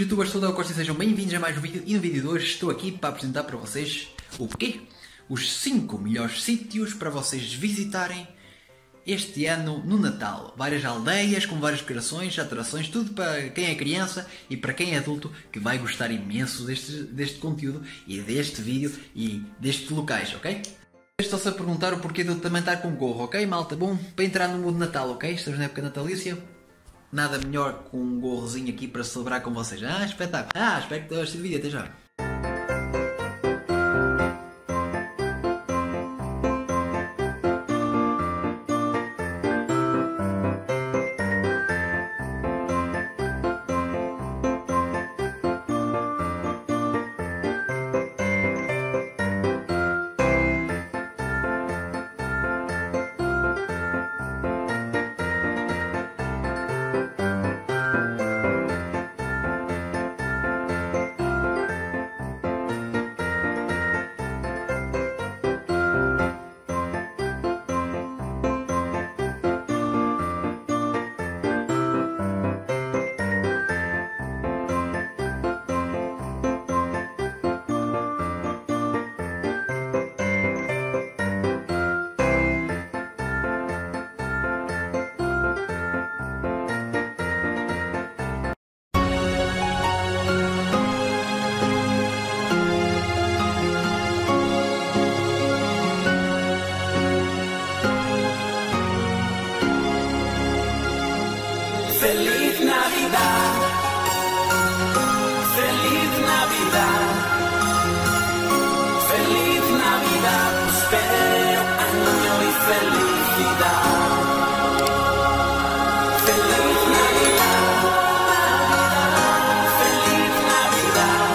youtubers, toda a Costa, sejam bem-vindos a mais um vídeo. E no vídeo de hoje estou aqui para apresentar para vocês o quê? Os 5 melhores sítios para vocês visitarem este ano no Natal. Várias aldeias com várias decorações, atrações, tudo para quem é criança e para quem é adulto, que vai gostar imenso deste conteúdo e deste vídeo e destes locais, ok? Estão-se a perguntar o porquê de eu também estar com gorro, ok, malta? Bom, para entrar no mundo de Natal, ok? Estamos na época natalícia. Nada melhor com um gorrozinho aqui para celebrar com vocês. Espetáculo! Espero que gostem do vídeo. Até já! Feliz Navidad, feliz Navidad, feliz Navidad, prospero año y felicidad. Feliz Navidad, feliz Navidad,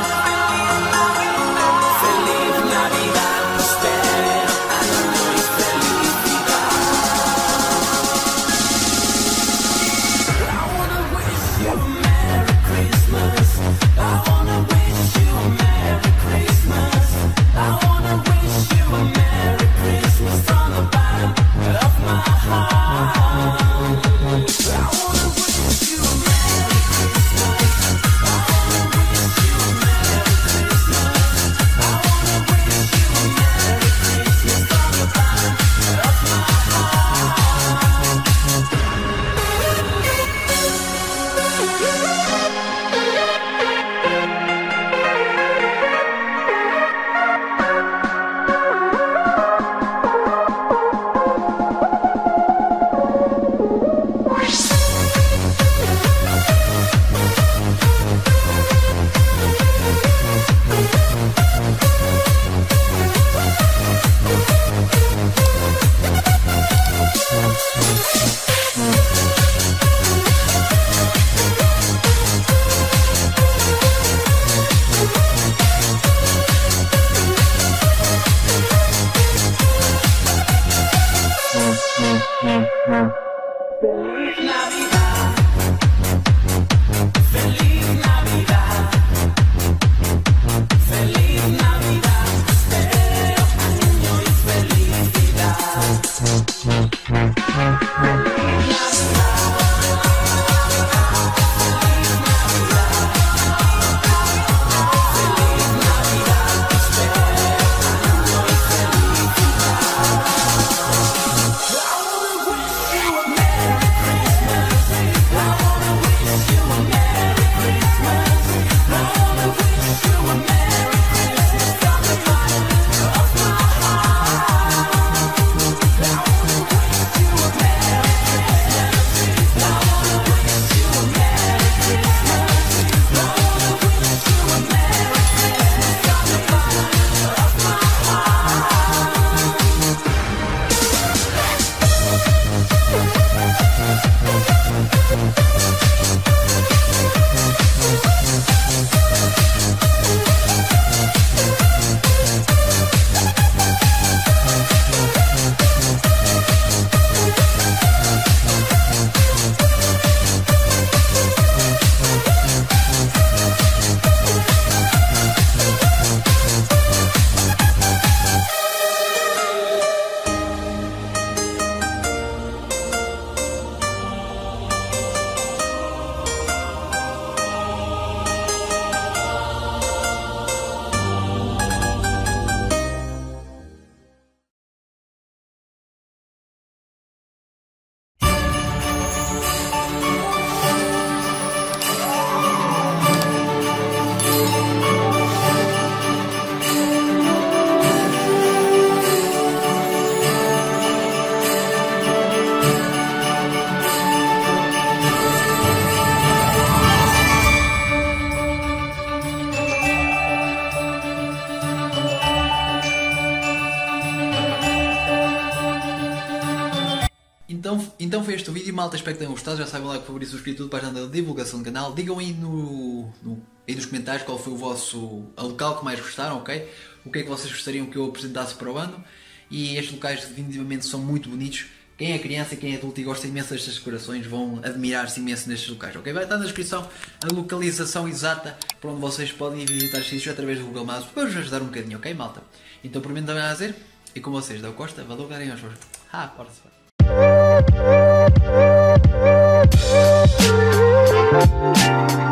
feliz Navidad, prospero año y felicidad. Feliz Navidad, feliz Navidad, feliz Navidad, prospero año y felicidad. Merry Então foi este o vídeo, malta, espero que tenham gostado. Já sabem, like, favorito, subscrito, tudo para a da divulgação do canal. Digam aí, aí nos comentários qual foi a local que mais gostaram, ok? O que é que vocês gostariam que eu apresentasse para o ano. E estes locais definitivamente são muito bonitos. Quem é criança e quem é adulto e gosta imenso destas decorações vão admirar-se imenso nestes locais, ok? Vai estar na descrição a localização exata para onde vocês podem visitar estes sítios através do Google Maps para vos ajudar um bocadinho, ok, malta? Então, por mim também a dizer, e com vocês, Dão Costa, valeu, galera, aos força.